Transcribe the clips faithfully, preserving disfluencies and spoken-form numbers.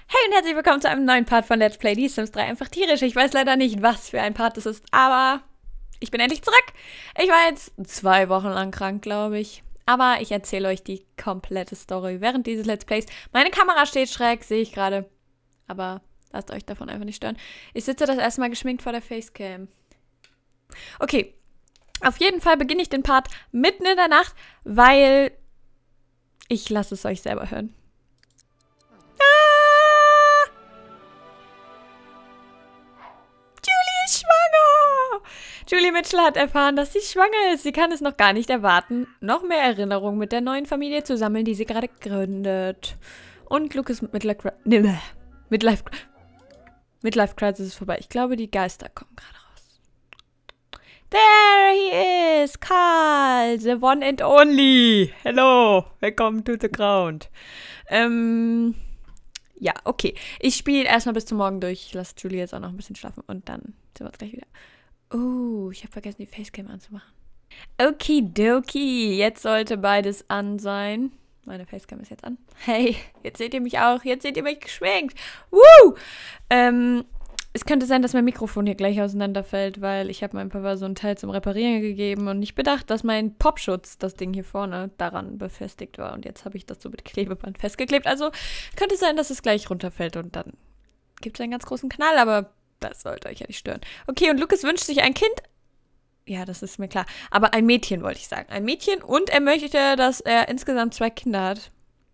Hey und herzlich willkommen zu einem neuen Part von Let's Play The Sims drei. Einfach tierisch. Ich weiß leider nicht, was für ein Part das ist, aber ich bin endlich zurück. Ich war jetzt zwei Wochen lang krank, glaube ich. Aber ich erzähle euch die komplette Story während dieses Let's Plays. Meine Kamera steht schräg, sehe ich gerade. Aber lasst euch davon einfach nicht stören. Ich sitze das erste Mal geschminkt vor der Facecam. Okay, auf jeden Fall beginne ich den Part mitten in der Nacht, weil ich lasse es euch selber hören. Julie Mitchell hat erfahren, dass sie schwanger ist. Sie kann es noch gar nicht erwarten, noch mehr Erinnerungen mit der neuen Familie zu sammeln, die sie gerade gründet. Und Lucas Midlife, nee, Midlife, Midlife Crisis ist vorbei. Ich glaube, die Geister kommen gerade raus. There he is, Karl, the one and only. Hello, welcome to the ground. Ähm, ja, okay. Ich spiele erstmal bis zum Morgen durch. Ich lasse Julie jetzt auch noch ein bisschen schlafen und dann sehen wir uns gleich wieder. Oh, ich habe vergessen, die Facecam anzumachen. Okidoki, jetzt sollte beides an sein. Meine Facecam ist jetzt an. Hey, jetzt seht ihr mich auch. Jetzt seht ihr mich geschminkt. Woo! Ähm, es könnte sein, dass mein Mikrofon hier gleich auseinanderfällt, weil ich habe meinem Papa so ein Teil zum Reparieren gegeben und nicht bedacht, dass mein Popschutz, das Ding hier vorne, daran befestigt war. Und jetzt habe ich das so mit Klebeband festgeklebt. Also könnte sein, dass es gleich runterfällt und dann gibt es einen ganz großen Knall, aber das sollte euch ja nicht stören. Okay, und Lucas wünscht sich ein Kind. Ja, das ist mir klar. Aber ein Mädchen, wollte ich sagen. Ein Mädchen und er möchte, dass er insgesamt zwei Kinder hat.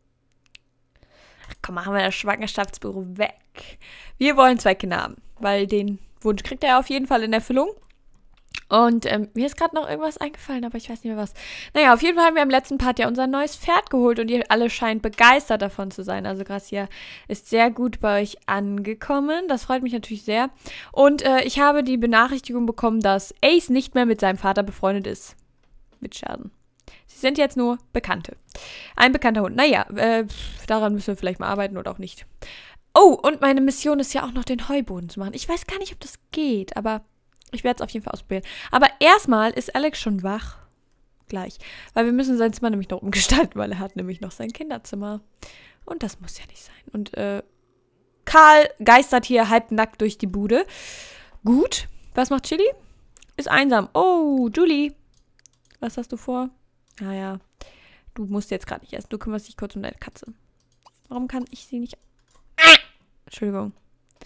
Ach komm, machen wir das Schwangerschaftsbüro weg. Wir wollen zwei Kinder haben, weil den Wunsch kriegt er auf jeden Fall in Erfüllung. Und ähm, mir ist gerade noch irgendwas eingefallen, aber ich weiß nicht mehr was. Naja, auf jeden Fall haben wir im letzten Part ja unser neues Pferd geholt und ihr alle scheint begeistert davon zu sein. Also Gracia ist sehr gut bei euch angekommen. Das freut mich natürlich sehr. Und äh, ich habe die Benachrichtigung bekommen, dass Ace nicht mehr mit seinem Vater befreundet ist. Mit Scherden. Sie sind jetzt nur Bekannte. Ein bekannter Hund. Naja, äh, daran müssen wir vielleicht mal arbeiten oder auch nicht. Oh, und meine Mission ist ja auch noch den Heuboden zu machen. Ich weiß gar nicht, ob das geht, aber ich werde es auf jeden Fall ausprobieren. Aber erstmal ist Alex schon wach. Gleich. Weil wir müssen sein Zimmer nämlich noch umgestalten, weil er hat nämlich noch sein Kinderzimmer. Und das muss ja nicht sein. Und äh, Karl geistert hier halbnackt durch die Bude. Gut. Was macht Chili? Ist einsam. Oh, Julie. Was hast du vor? Naja, du musst jetzt gerade nicht essen. Du kümmerst dich kurz um deine Katze. Warum kann ich sie nicht... Ah! Entschuldigung.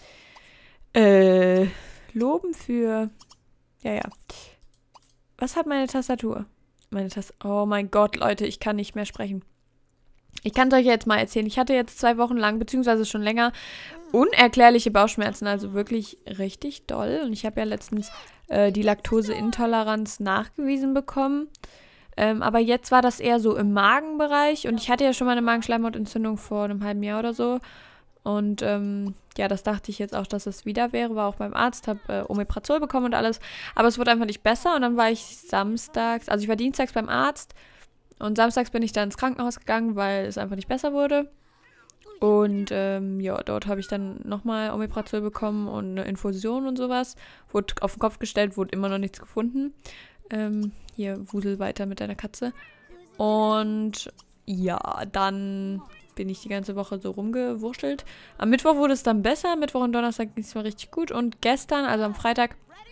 Äh... Loben für... Ja, ja. Was hat meine Tastatur? Meine Tastatur... Oh mein Gott, Leute, ich kann nicht mehr sprechen. Ich kann es euch jetzt mal erzählen. Ich hatte jetzt zwei Wochen lang, beziehungsweise schon länger, unerklärliche Bauchschmerzen. Also wirklich richtig doll. Und ich habe ja letztens äh, die Laktoseintoleranz nachgewiesen bekommen. Ähm, aber jetzt war das eher so im Magenbereich. Und ich hatte ja schon mal eine Magenschleimhautentzündung vor einem halben Jahr oder so. Und ähm, ja, das dachte ich jetzt auch, dass es wieder wäre. War auch beim Arzt, habe äh, Omeprazol bekommen und alles. Aber es wurde einfach nicht besser. Und dann war ich samstags, also ich war dienstags beim Arzt. Und samstags bin ich dann ins Krankenhaus gegangen, weil es einfach nicht besser wurde. Und ähm, ja, dort habe ich dann nochmal Omeprazol bekommen und eine Infusion und sowas. Wurde auf den Kopf gestellt, wurde immer noch nichts gefunden. Ähm, hier, wusel weiter mit deiner Katze. Und ja, dann... bin ich die ganze Woche so rumgewurschtelt. Am Mittwoch wurde es dann besser. Mittwoch und Donnerstag ging es mal richtig gut. Und gestern, also am Freitag,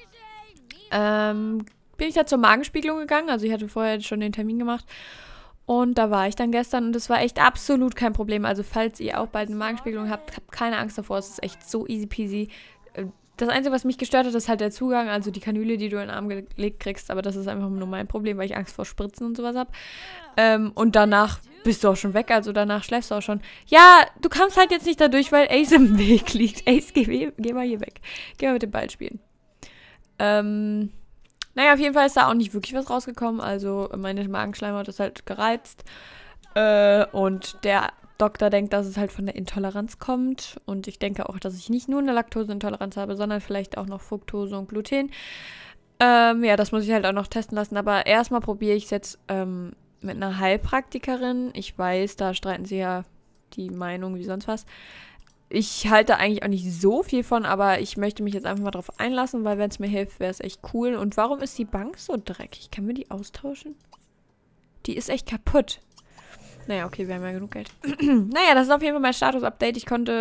ähm, bin ich da zur Magenspiegelung gegangen. Also ich hatte vorher schon den Termin gemacht. Und da war ich dann gestern und es war echt absolut kein Problem. Also falls ihr auch bald eine Magenspiegelung habt, habt keine Angst davor. Es ist echt so easy peasy. Das Einzige, was mich gestört hat, ist halt der Zugang. Also die Kanüle, die du in den Arm gelegt kriegst. Aber das ist einfach nur mein Problem, weil ich Angst vor Spritzen und sowas habe. Ähm, und danach bist du auch schon weg, also danach schläfst du auch schon. Ja, du kommst halt jetzt nicht dadurch, weil Ace im Weg liegt. Ace, geh, geh mal hier weg. Geh mal mit dem Ball spielen. Ähm, naja, auf jeden Fall ist da auch nicht wirklich was rausgekommen. Also meine Magenschleimhaut ist halt gereizt. Äh, und der Doktor denkt, dass es halt von der Intoleranz kommt. Und ich denke auch, dass ich nicht nur eine Laktoseintoleranz habe, sondern vielleicht auch noch Fructose und Gluten. Ähm, ja, das muss ich halt auch noch testen lassen. Aber erstmal probiere ich es jetzt, ähm, mit einer Heilpraktikerin. Ich weiß, da streiten sie ja die Meinung wie sonst was. Ich halte eigentlich auch nicht so viel von, aber ich möchte mich jetzt einfach mal drauf einlassen, weil wenn es mir hilft, wäre es echt cool. Und warum ist die Bank so dreckig? Können wir die austauschen? Die ist echt kaputt. Naja, okay, wir haben ja genug Geld. Naja, das ist auf jeden Fall mein Status-Update. Ich konnte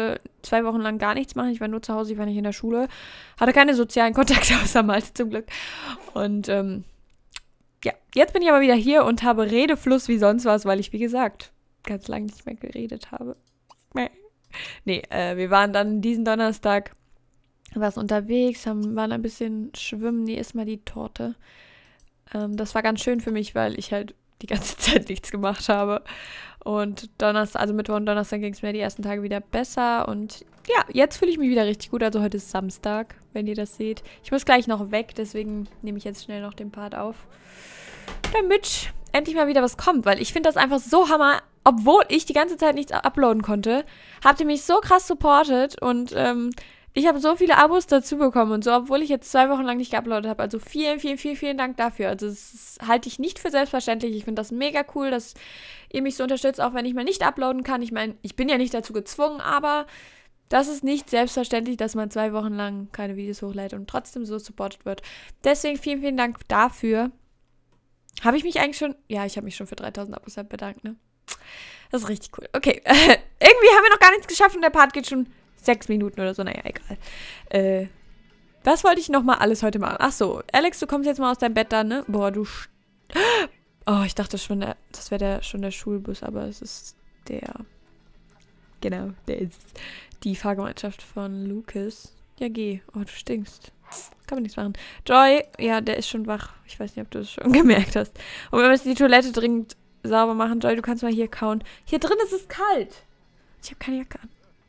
zwei Wochen lang gar nichts machen. Ich war nur zu Hause, ich war nicht in der Schule. Hatte keine sozialen Kontakte außer Malte zum Glück. Und ähm, ja, jetzt bin ich aber wieder hier und habe Redefluss wie sonst was, weil ich, wie gesagt, ganz lange nicht mehr geredet habe. Nee, äh, wir waren dann diesen Donnerstag was unterwegs, haben, waren ein bisschen schwimmen. Nee, ist mal die Torte. Ähm, das war ganz schön für mich, weil ich halt die ganze Zeit nichts gemacht habe. Und Donnerstag, also Mittwoch und Donnerstag ging es mir die ersten Tage wieder besser. Und ja, jetzt fühle ich mich wieder richtig gut. Also heute ist Samstag, wenn ihr das seht. Ich muss gleich noch weg, deswegen nehme ich jetzt schnell noch den Part auf. Damit endlich mal wieder was kommt, weil ich finde das einfach so hammer. Obwohl ich die ganze Zeit nichts uploaden konnte, habt ihr mich so krass supportet und ähm, ich habe so viele Abos dazu bekommen und so, obwohl ich jetzt zwei Wochen lang nicht geuploadet habe. Also vielen, vielen, vielen, vielen Dank dafür. Also das halte ich nicht für selbstverständlich. Ich finde das mega cool, dass ihr mich so unterstützt, auch wenn ich mal nicht uploaden kann. Ich meine, ich bin ja nicht dazu gezwungen, aber das ist nicht selbstverständlich, dass man zwei Wochen lang keine Videos hochlädt und trotzdem so supportet wird. Deswegen vielen, vielen Dank dafür. Habe ich mich eigentlich schon... Ja, ich habe mich schon für dreitausend Abos bedankt, ne? Das ist richtig cool. Okay, irgendwie haben wir noch gar nichts geschafft und der Part geht schon sechs Minuten oder so. Naja, egal. Äh, was wollte ich nochmal alles heute machen? Ach so, Alex, du kommst jetzt mal aus deinem Bett da, ne? Boah, du... Oh, ich dachte schon, der, das wäre der, schon der Schulbus, aber es ist der... Genau, der ist die Fahrgemeinschaft von Lucas. Ja, geh. Oh, du stinkst. Kann man nichts machen. Joy, ja, der ist schon wach. Ich weiß nicht, ob du es schon gemerkt hast. Und wir müssen die Toilette dringend sauber machen. Joy, du kannst mal hier kauen. Hier drin ist es kalt. Ich habe keine Jacke an.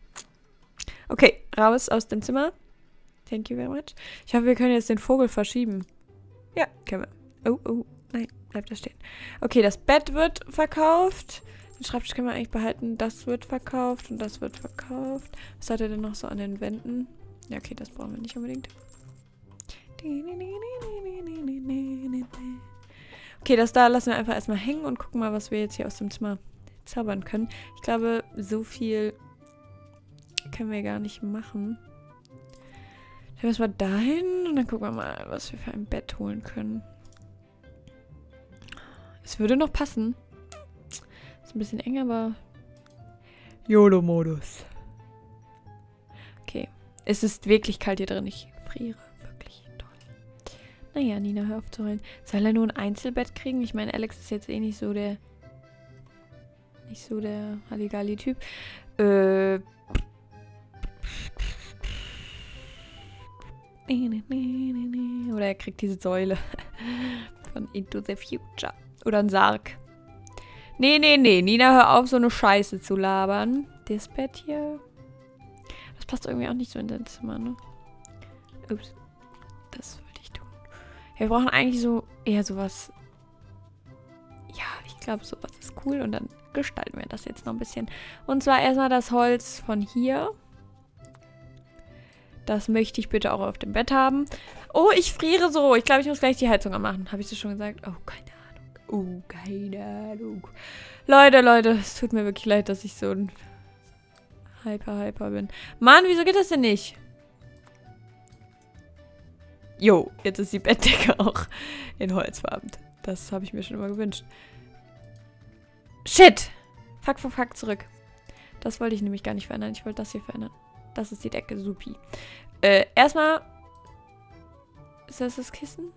Okay, raus aus dem Zimmer. Thank you very much. Ich hoffe, wir können jetzt den Vogel verschieben. Ja, können wir. Oh, oh, nein, bleibt da stehen. Okay, das Bett wird verkauft. Den Schreibtisch können wir eigentlich behalten. Das wird verkauft und das wird verkauft. Was hat er denn noch so an den Wänden? Ja, okay, das brauchen wir nicht unbedingt. Okay, das da lassen wir einfach erstmal hängen und gucken mal, was wir jetzt hier aus dem Zimmer zaubern können. Ich glaube, so viel können wir gar nicht machen. Dann müssen wir dahin und dann gucken wir mal, was wir für ein Bett holen können. Es würde noch passen. Ist ein bisschen eng, aber... YOLO-Modus. Okay. Es ist wirklich kalt hier drin. Ich friere. Wirklich toll. Naja, Nina, hör auf zu heulen. Soll er nur ein Einzelbett kriegen? Ich meine, Alex ist jetzt eh nicht so der... Nicht so der Halligalli-Typ. Äh... Oder er kriegt diese Säule von Into the Future. Oder ein Sarg. Nee, nee, nee. Nina, hör auf, so eine Scheiße zu labern. Das Bett hier. Das passt irgendwie auch nicht so in dein Zimmer, ne? Ups. Das wollte ich tun. Wir brauchen eigentlich so eher sowas. Ja, ich glaube, sowas ist cool. Und dann gestalten wir das jetzt noch ein bisschen. Und zwar erstmal das Holz von hier. Das möchte ich bitte auch auf dem Bett haben. Oh, ich friere so. Ich glaube, ich muss gleich die Heizung anmachen. Habe ich das schon gesagt? Oh, keine Ahnung. Oh, keine Ahnung. Leute, Leute, es tut mir wirklich leid, dass ich so ein Hyper, Hyper bin. Mann, wieso geht das denn nicht? Jo, jetzt ist die Bettdecke auch in Holzfarben. Das habe ich mir schon immer gewünscht. Shit! Fuck, fuck, fuck, zurück. Das wollte ich nämlich gar nicht verändern. Ich wollte das hier verändern. Das ist die Decke, supi. Äh, erstmal... Ist das das Kissen?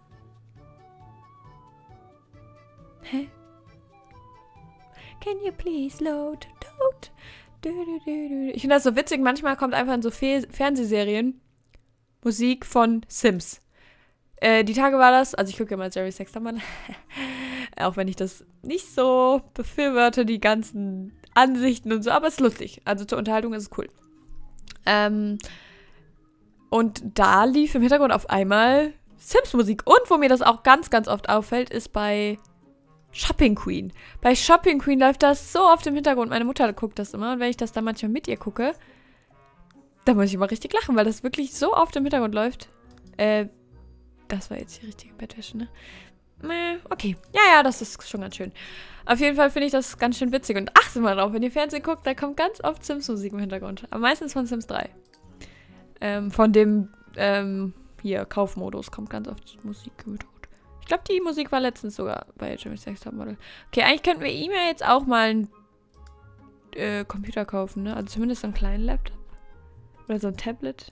Hä? Can you please load? load? Du, du, du, du. Ich finde das so witzig. Manchmal kommt einfach in so Fe Fernsehserien Musik von Sims. Äh, die Tage war das... Also ich gucke immer Jerry Sextermann. Auch wenn ich das nicht so befürworte, die ganzen Ansichten und so. Aber es ist lustig. Also zur Unterhaltung ist es cool. Ähm, und da lief im Hintergrund auf einmal Sims-Musik. Und wo mir das auch ganz, ganz oft auffällt, ist bei Shopping Queen. Bei Shopping Queen läuft das so oft im Hintergrund. Meine Mutter guckt das immer. Und wenn ich das dann manchmal mit ihr gucke, dann muss ich immer richtig lachen, weil das wirklich so oft im Hintergrund läuft. Äh, das war jetzt die richtige Bettwäsche, ne? Okay. Ja, ja, das ist schon ganz schön. Auf jeden Fall finde ich das ganz schön witzig. Und achtet mal drauf, wenn ihr Fernsehen guckt, da kommt ganz oft Sims-Musik im Hintergrund. Aber meistens von Sims drei. Ähm, von dem, ähm, hier, Kaufmodus kommt ganz oft Musik im Hintergrund. Ich glaube, die Musik war letztens sogar bei Jimmy Sex Topmodel. Okay, eigentlich könnten wir ihm ja jetzt auch mal einen äh, Computer kaufen, ne? Also zumindest einen kleinen Laptop. Oder so ein Tablet.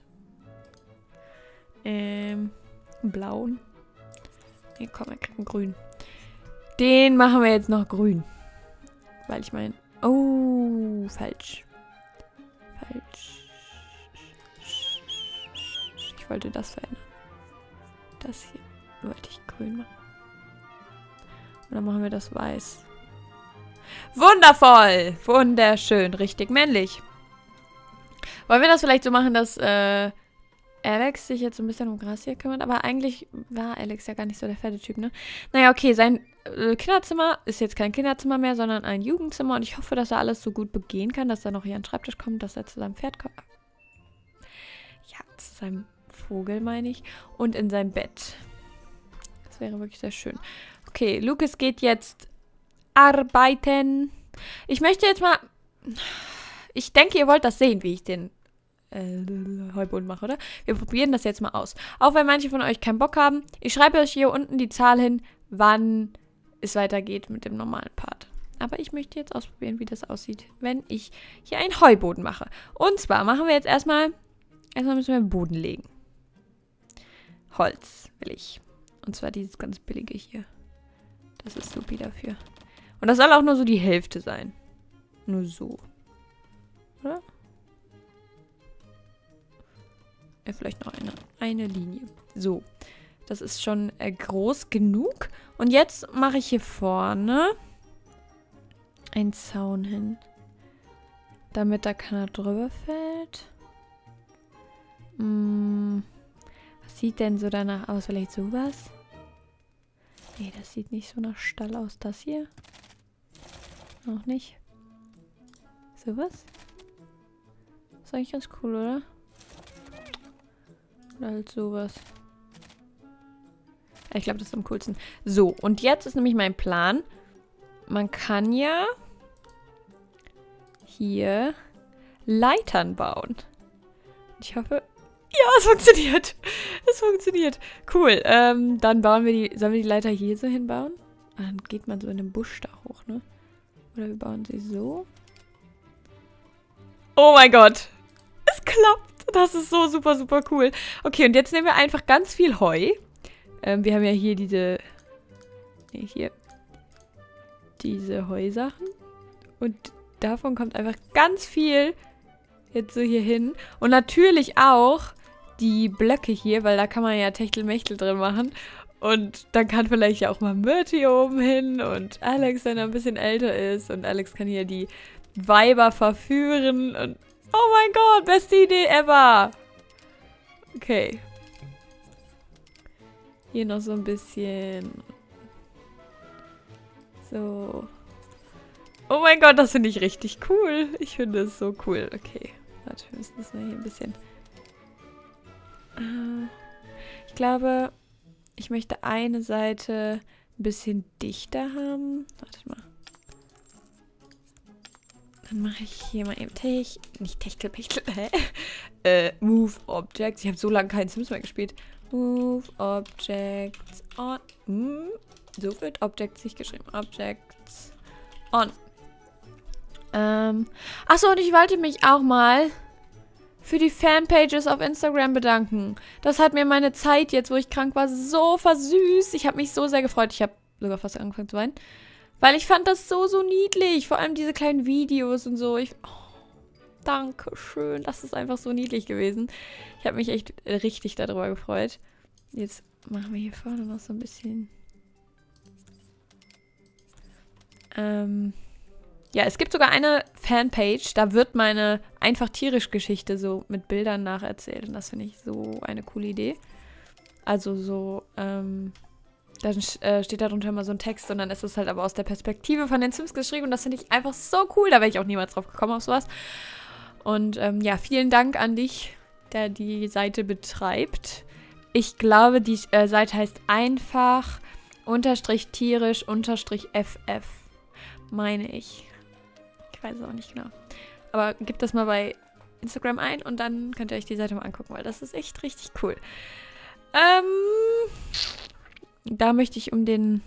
Ähm, einen blauen. Nee, komm, er kriegt einen grün. Den machen wir jetzt noch grün. Weil ich meine... Oh, falsch. Falsch. Ich wollte das verändern. Das hier wollte ich grün machen. Und dann machen wir das weiß. Wundervoll! Wunderschön. Richtig männlich. Wollen wir das vielleicht so machen, dass äh, Alex sich jetzt so ein bisschen um Gras hier kümmert? Aber eigentlich war Alex ja gar nicht so der Pferdetyp, ne? Naja, okay, sein äh, Kinderzimmer ist jetzt kein Kinderzimmer mehr, sondern ein Jugendzimmer. Und ich hoffe, dass er alles so gut begehen kann, dass er noch hier an den Schreibtisch kommt, dass er zu seinem Pferd kommt. Ja, zu seinem Vogel, meine ich. Und in sein Bett. Das wäre wirklich sehr schön. Okay, Lucas geht jetzt arbeiten. Ich möchte jetzt mal... Ich denke, ihr wollt das sehen, wie ich den äh, Heuboden mache, oder? Wir probieren das jetzt mal aus. Auch wenn manche von euch keinen Bock haben. Ich schreibe euch hier unten die Zahl hin, wann es weitergeht mit dem normalen Part. Aber ich möchte jetzt ausprobieren, wie das aussieht, wenn ich hier einen Heuboden mache. Und zwar machen wir jetzt erstmal... Erstmal müssen wir den Boden legen. Holz will ich. Und zwar dieses ganz billige hier. Das ist supi dafür. Und das soll auch nur so die Hälfte sein. Nur so. Oder? Ja, vielleicht noch eine, eine Linie. So. Das ist schon äh, groß genug. Und jetzt mache ich hier vorne einen Zaun hin. Damit da keiner drüber fällt. Hm. Was sieht denn so danach aus? Vielleicht sowas? Nee, das sieht nicht so nach Stall aus. Das hier? Auch nicht. Sowas? Ist eigentlich ganz cool, oder? Oder halt sowas. Ich glaube, das ist am coolsten. So, und jetzt ist nämlich mein Plan. Man kann ja hier Leitern bauen. Ich hoffe... Ja, es funktioniert. Es funktioniert. Cool. Ähm, dann bauen wir die... Sollen wir die Leiter hier so hinbauen? Ah, dann geht man so in den Busch da hoch, ne? Oder wir bauen sie so. Oh mein Gott. Es klappt. Das ist so super, super cool. Okay, und jetzt nehmen wir einfach ganz viel Heu. Ähm, wir haben ja hier diese... Ne, hier. Diese Heusachen. Und davon kommt einfach ganz viel jetzt so hier hin. Und natürlich auch die Blöcke hier, weil da kann man ja Techtelmechtel drin machen. Und dann kann vielleicht ja auch mal Myrti hier oben hin und Alex, wenn er ein bisschen älter ist. Und Alex kann hier die Weiber verführen. Und oh mein Gott, beste Idee ever. Okay. Hier noch so ein bisschen. So. Oh mein Gott, das finde ich richtig cool. Ich finde es so cool. Okay. Warte, wir müssen das mal hier ein bisschen... Ich glaube, ich möchte eine Seite ein bisschen dichter haben. Warte mal. Dann mache ich hier mal eben Tech... Nicht Techtelpechtel, hä? äh, Move Objects. Ich habe so lange keinen Sims mehr gespielt. Move Objects on. Hm, so wird Objects nicht geschrieben. Objects on. Ähm. Achso, und ich wollte mich auch mal für die Fanpages auf Instagram bedanken. Das hat mir meine Zeit jetzt, wo ich krank war, so versüßt. Ich habe mich so sehr gefreut. Ich habe sogar fast angefangen zu weinen. Weil ich fand das so, so niedlich. Vor allem diese kleinen Videos und so. Ich, oh, danke schön. Das ist einfach so niedlich gewesen. Ich habe mich echt richtig darüber gefreut. Jetzt machen wir hier vorne noch so ein bisschen... Ähm... Ja, es gibt sogar eine Fanpage, da wird meine einfach tierisch Geschichte so mit Bildern nacherzählt. Und das finde ich so eine coole Idee. Also so, ähm, dann äh, steht darunter immer so ein Text und dann ist es halt aber aus der Perspektive von den Sims geschrieben. Und das finde ich einfach so cool. Da wäre ich auch niemals drauf gekommen auf sowas. Und ähm, ja, vielen Dank an dich, der die Seite betreibt. Ich glaube, die äh, Seite heißt einfach unterstrich tierisch unterstrich ff. Meine ich. Ich weiß es auch nicht genau. Aber gebt das mal bei Instagram ein und dann könnt ihr euch die Seite mal angucken, weil das ist echt richtig cool. Ähm, da möchte ich um den...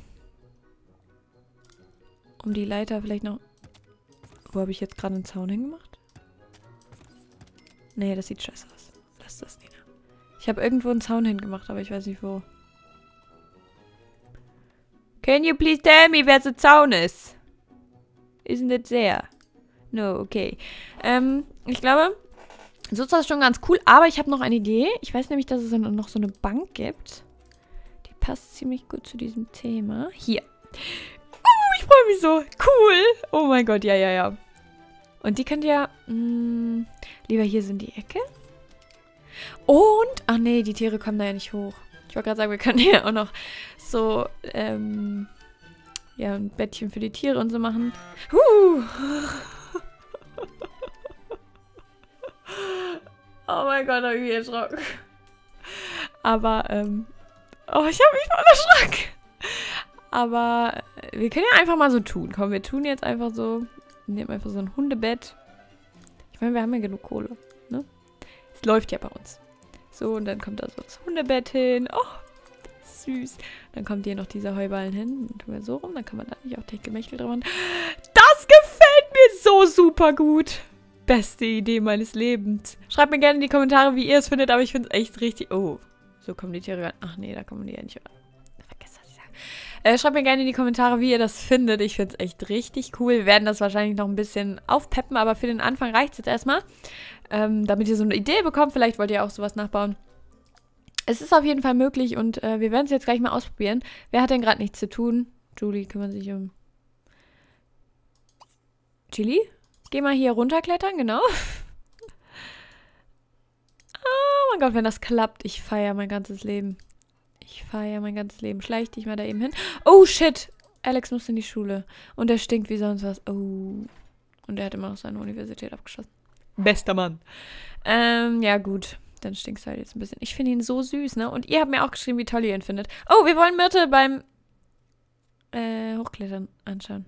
Um die Leiter vielleicht noch... Wo habe ich jetzt gerade einen Zaun hingemacht? Nee, das sieht scheiße aus. Lass das, Nina. Ich habe irgendwo einen Zaun hingemacht, aber ich weiß nicht wo. Can you please tell me, wer der Zaun ist? Isn't it there? No, okay. Ähm, ich glaube, so ist das schon ganz cool. Aber ich habe noch eine Idee. Ich weiß nämlich, dass es noch so eine Bank gibt. Die passt ziemlich gut zu diesem Thema. Hier. Oh, ich freue mich so. Cool. Oh mein Gott, ja, ja, ja. Und die könnt ihr mh, lieber hier so in die Ecke. Und, ach nee, die Tiere kommen da ja nicht hoch. Ich wollte gerade sagen, wir können hier auch noch so, ähm, ja, ein Bettchen für die Tiere und so machen. Huh. Oh mein Gott, hab ich mich erschrocken. Aber, ähm, oh, ich habe mich voll erschrocken. Aber wir können ja einfach mal so tun. Komm, wir tun jetzt einfach so, wir nehmen einfach so ein Hundebett. Ich meine, wir haben ja genug Kohle, ne? Es läuft ja bei uns. So, und dann kommt da so das Hundebett hin. Oh, süß. Dann kommt hier noch dieser Heuballen hin. Dann tun wir so rum. Dann kann man da nicht auch Techtelmechtel drüber machen. Das gefällt mir so super gut. Beste Idee meines Lebens. Schreibt mir gerne in die Kommentare, wie ihr es findet. Aber ich finde es echt richtig... Oh, so kommen die Tiere rein. Ach nee, da kommen die ja nicht rein. Vergesst, was ich sage. Äh, schreibt mir gerne in die Kommentare, wie ihr das findet. Ich finde es echt richtig cool. Wir werden das wahrscheinlich noch ein bisschen aufpeppen. Aber für den Anfang reicht es jetzt erstmal. Ähm, damit ihr so eine Idee bekommt. Vielleicht wollt ihr auch sowas nachbauen. Es ist auf jeden Fall möglich und äh, wir werden es jetzt gleich mal ausprobieren. Wer hat denn gerade nichts zu tun? Julie kümmert sich um... Chili? Geh mal hier runterklettern, genau. Oh mein Gott, wenn das klappt. Ich feiere mein ganzes Leben. Ich feiere mein ganzes Leben. Schleich dich mal da eben hin. Oh, shit. Alex muss in die Schule. Und er stinkt wie sonst was. Oh. Und er hat immer noch seine Universität abgeschlossen. Bester Mann. Ähm, ja gut. Dann stinkst du halt jetzt ein bisschen. Ich finde ihn so süß, ne? Und ihr habt mir auch geschrieben, wie toll ihr ihn findet. Oh, wir wollen Myrte beim äh, Hochklettern anschauen.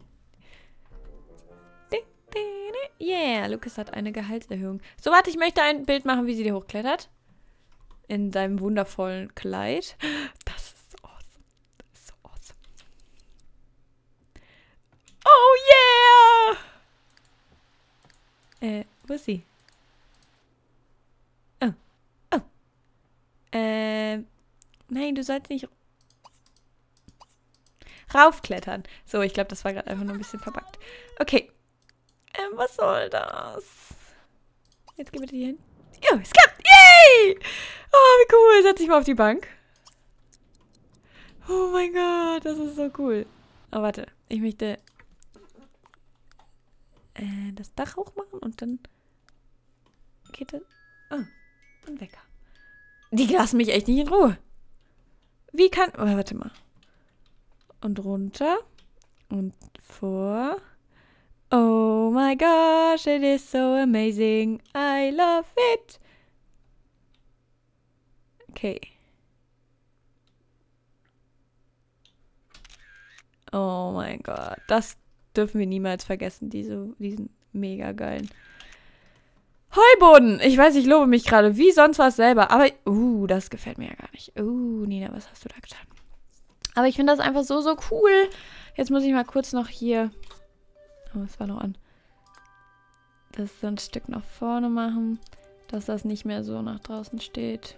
Yeah, Lukas hat eine Gehaltserhöhung. So, warte, ich möchte ein Bild machen, wie sie dir hochklettert. In seinem wundervollen Kleid. Das ist so awesome. Das ist so awesome. Oh yeah! Äh, wo ist sie? Oh. Oh. Ähm. Nein, du sollst nicht raufklettern. So, ich glaube, das war gerade einfach nur ein bisschen verpackt. Okay. Ähm, was soll das? Jetzt geh bitte hier hin. Ja, es klappt! Yay! Oh, wie cool. Setz dich mal auf die Bank. Oh mein Gott, das ist so cool. Oh, warte. Ich möchte äh, das Dach hochmachen und dann geht das... Oh, ein Wecker. Die lassen mich echt nicht in Ruhe. Wie kann... Oh, warte mal. Und runter. Und vor... Oh my gosh, it is so amazing. I love it. Okay. Oh mein Gott. Das dürfen wir niemals vergessen, diese, diesen mega geilen Heuboden. Ich weiß, ich lobe mich gerade wie sonst was selber. Aber, uh, das gefällt mir ja gar nicht. Uh, Nina, was hast du da getan? Aber ich finde das einfach so, so cool. Jetzt muss ich mal kurz noch hier... Oh, es war noch an. Das so ein Stück nach vorne machen, dass das nicht mehr so nach draußen steht.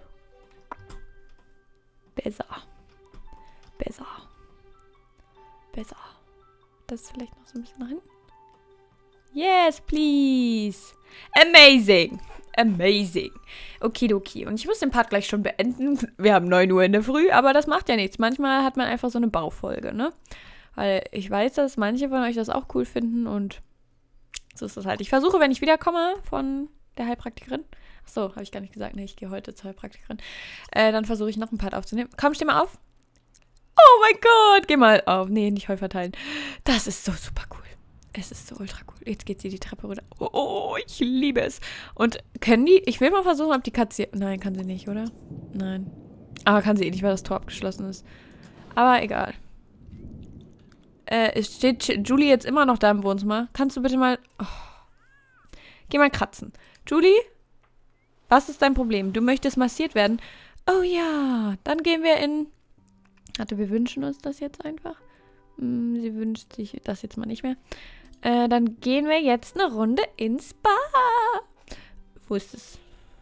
Besser. Besser. Besser. Das vielleicht noch so ein bisschen nach hinten. Yes, please. Amazing. Amazing. Okidoki. Und ich muss den Part gleich schon beenden. Wir haben neun Uhr in der Früh, aber das macht ja nichts. Manchmal hat man einfach so eine Baufolge, ne? Weil ich weiß, dass manche von euch das auch cool finden und so ist das halt. Ich versuche, wenn ich wiederkomme von der Heilpraktikerin. Achso, habe ich gar nicht gesagt. Nee, ich gehe heute zur Heilpraktikerin. Äh, dann versuche ich noch einen Part aufzunehmen. Komm, steh mal auf. Oh mein Gott, geh mal auf. Nee, nicht Heu verteilen. Das ist so super cool. Es ist so ultra cool. Jetzt geht sie die Treppe runter. Oh, oh, ich liebe es. Und können die, ich will mal versuchen, ob die Katze, nein, kann sie nicht, oder? Nein. Aber kann sie eh nicht, weil das Tor abgeschlossen ist. Aber egal. Äh, steht Julie jetzt immer noch da im Wohnzimmer? Kannst du bitte mal... Oh. Geh mal kratzen. Julie? Was ist dein Problem? Du möchtest massiert werden? Oh ja, dann gehen wir in... Warte, wir wünschen uns das jetzt einfach. Hm, sie wünscht sich das jetzt mal nicht mehr. Äh, dann gehen wir jetzt eine Runde ins Spa. Wo ist es?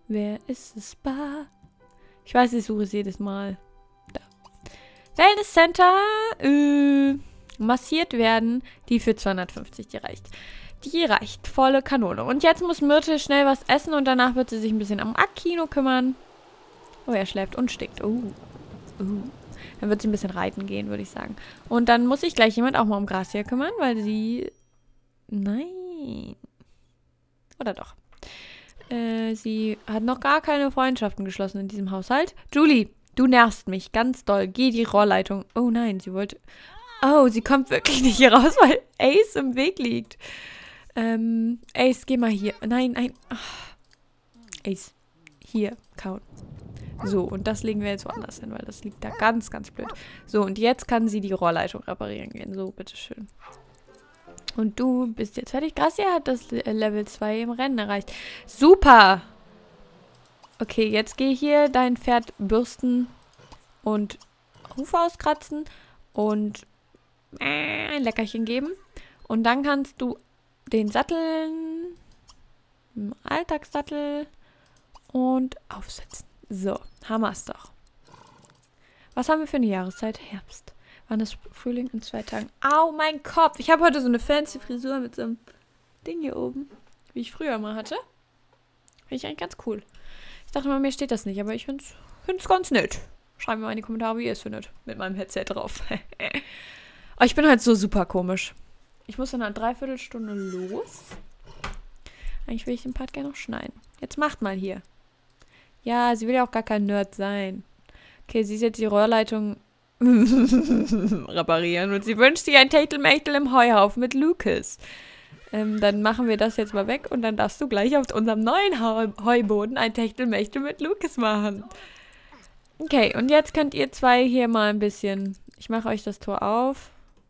Wer ist es? Bar? Ich weiß, ich suche es jedes Mal. Da. Wellness Center. Äh, massiert werden. Die für zweihundertfünfzig, die reicht. Die reicht. Volle Kanone. Und jetzt muss Myrte schnell was essen und danach wird sie sich ein bisschen am Akino kümmern. Oh, er schläft und stinkt. Oh. Oh. Dann wird sie ein bisschen reiten gehen, würde ich sagen. Und dann muss sich gleich jemand auch mal um Gracia kümmern, weil sie... Nein. Oder doch. Äh, sie hat noch gar keine Freundschaften geschlossen in diesem Haushalt. Julie, du nervst mich ganz doll. Geh die Rohrleitung. Oh nein, sie wollte... Oh, sie kommt wirklich nicht hier raus, weil Ace im Weg liegt. Ähm, Ace, geh mal hier. Nein, nein. Ach. Ace, hier, kauen. So, und das legen wir jetzt woanders hin, weil das liegt da ganz, ganz blöd. So, und jetzt kann sie die Rohrleitung reparieren gehen. So, bitteschön. Und du bist jetzt fertig. Gracia hat das Level zwei im Rennen erreicht. Super! Okay, jetzt geh hier dein Pferd bürsten und Hufe auskratzen und ein Leckerchen geben. Und dann kannst du den Satteln, Alltagssattel und aufsetzen. So, haben wir es doch. Was haben wir für eine Jahreszeit? Herbst. Wann ist Frühling? In zwei Tagen. Au, mein Kopf. Ich habe heute so eine fancy Frisur mit so einem Ding hier oben, wie ich früher mal hatte. Finde ich eigentlich ganz cool. Ich dachte mal, mir steht das nicht, aber ich finde es ganz nett. Schreibt mir mal in die Kommentare, wie ihr es findet. Mit meinem Headset drauf. Oh, ich bin halt so super komisch. Ich muss in einer Dreiviertelstunde los. Eigentlich will ich den Part gerne noch schneiden. Jetzt macht mal hier. Ja, sie will ja auch gar kein Nerd sein. Okay, sie ist jetzt die Rohrleitung reparieren und sie wünscht sich ein Techtelmechtel im Heuhaufen mit Lucas. Ähm, dann machen wir das jetzt mal weg und dann darfst du gleich auf unserem neuen Heuboden ein Techtelmechtel mit Lucas machen. Okay, und jetzt könnt ihr zwei hier mal ein bisschen... Ich mache euch das Tor auf.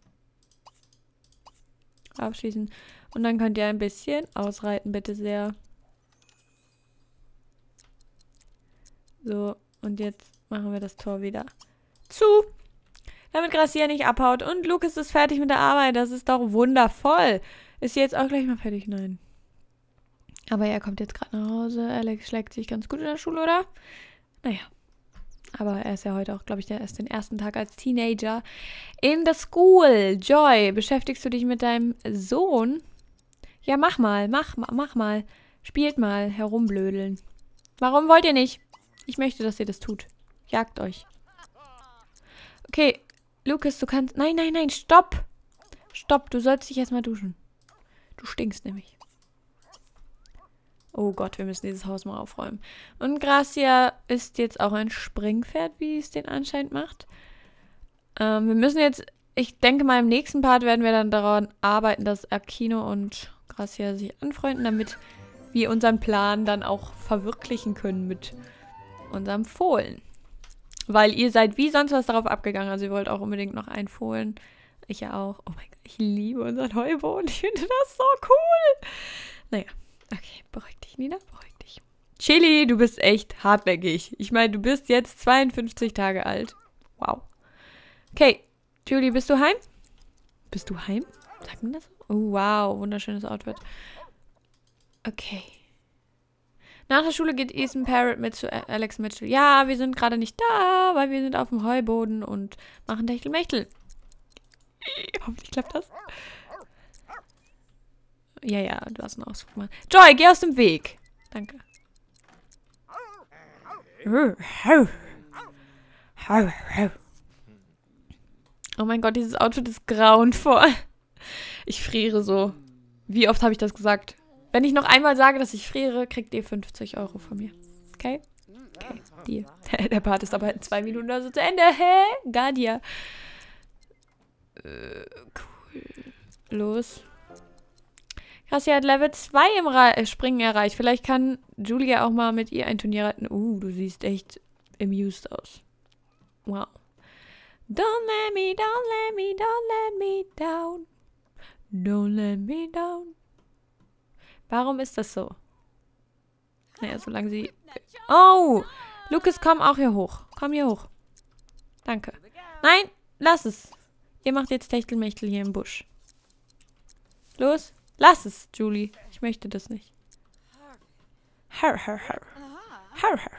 Abschließen. Und dann könnt ihr ein bisschen ausreiten, bitte sehr. So, und jetzt machen wir das Tor wieder zu. Damit Gracia nicht abhaut. Und Lucas ist fertig mit der Arbeit. Das ist doch wundervoll. Ist sie jetzt auch gleich mal fertig? Nein. Aber er kommt jetzt gerade nach Hause. Alex schlägt sich ganz gut in der Schule, oder? Naja. Aber er ist ja heute auch, glaube ich, der erst den ersten Tag als Teenager in der School. Joy, beschäftigst du dich mit deinem Sohn? Ja, mach mal, mach, mach mal. Spielt mal, herumblödeln. Warum wollt ihr nicht? Ich möchte, dass ihr das tut. Jagt euch. Okay, Lucas, du kannst... Nein, nein, nein, stopp! Stopp, du sollst dich erstmal duschen. Du stinkst nämlich. Oh Gott, wir müssen dieses Haus mal aufräumen. Und Gracia ist jetzt auch ein Springpferd, wie es den anscheinend macht. Ähm, wir müssen jetzt... Ich denke mal, im nächsten Part werden wir dann daran arbeiten, dass Akino und Gracia sich anfreunden, damit wir unseren Plan dann auch verwirklichen können mit unserem Fohlen. Weil ihr seid wie sonst was darauf abgegangen. Also ihr wollt auch unbedingt noch einen Fohlen. Ich ja auch. Oh mein Gott, ich liebe unseren Heuboden. Ich finde das so cool. Naja, okay, beruhig dich, Nina, beruhig dich. Chili, du bist echt hartnäckig. Ich meine, du bist jetzt zweiundfünfzig Tage alt. Wow. Okay, Julie, bist du heim? Bist du heim? Sagt man das? Oh, wow, wunderschönes Outfit. Okay. Nach der Schule geht Ethan Parrott mit zu Alex Mitchell. Ja, wir sind gerade nicht da, weil wir sind auf dem Heuboden und machen Techtelmechtel. Hoffentlich klappt das. Ja, ja, du hast einen Ausdruck mal. Joy, geh aus dem Weg. Danke. Oh mein Gott, dieses Outfit ist grauenvoll. Ich friere so. Wie oft habe ich das gesagt? Wenn ich noch einmal sage, dass ich friere, kriegt ihr fünfzig Euro von mir. Okay? Okay, Deal. Der Part ist aber in zwei Minuten also zu Ende. Hä? Gadia. Äh, cool. Los. Gracia hat Level zwei im Ra Springen erreicht. Vielleicht kann Julia auch mal mit ihr ein Turnier reiten. Uh, du siehst echt amused aus. Wow. Don't let me, don't let me, don't let me down. Don't let me down. Warum ist das so? Naja, solange sie... Oh! Lucas, komm auch hier hoch. Komm hier hoch. Danke. Nein, lass es. Ihr macht jetzt Techtelmechtel hier im Busch. Los, lass es, Julie. Ich möchte das nicht. Har, har, har. Hör, hör,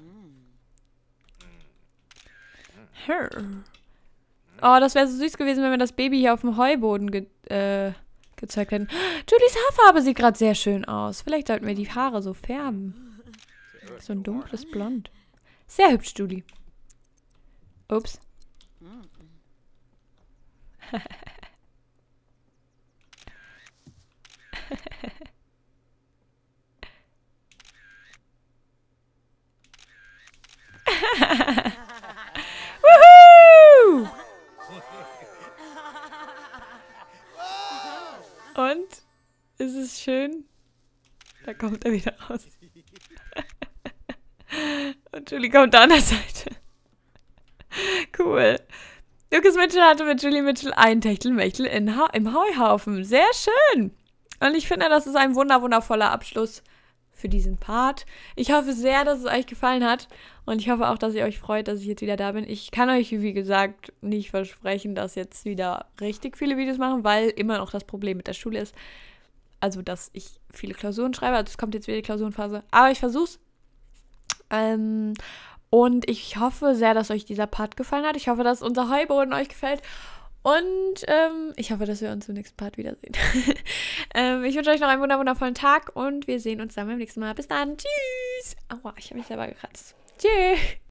hör. Hör. Oh, das wäre so süß gewesen, wenn wir das Baby hier auf dem Heuboden ge äh, gezeigt hätten. Julies Haarfarbe sieht gerade sehr schön aus. Vielleicht sollten wir die Haare so färben. So ein dunkles Blond. Sehr hübsch, Julie. Ups. Woohoo! Und? Ist es schön? Da kommt er wieder raus. Und Julie kommt da an der Seite. Cool. Lucas Mitchell hatte mit Julie Mitchell ein Techtelmechtel in ha im Heuhaufen. Sehr schön. Und ich finde, das ist ein wunder wundervoller Abschluss für diesen Part. Ich hoffe sehr, dass es euch gefallen hat. Und ich hoffe auch, dass ihr euch freut, dass ich jetzt wieder da bin. Ich kann euch, wie gesagt, nicht versprechen, dass jetzt wieder richtig viele Videos machen, weil immer noch das Problem mit der Schule ist. Also, dass ich viele Klausuren schreibe. Also, es kommt jetzt wieder die Klausurenphase. Aber ich versuch's. Ähm, und ich hoffe sehr, dass euch dieser Part gefallen hat. Ich hoffe, dass unser Heuboden euch gefällt. Und ähm, ich hoffe, dass wir uns im nächsten Part wiedersehen. ähm, ich wünsche euch noch einen wundervollen Tag und wir sehen uns dann beim nächsten Mal. Bis dann. Tschüss. Aua, ich habe mich selber gekratzt. Tschüss.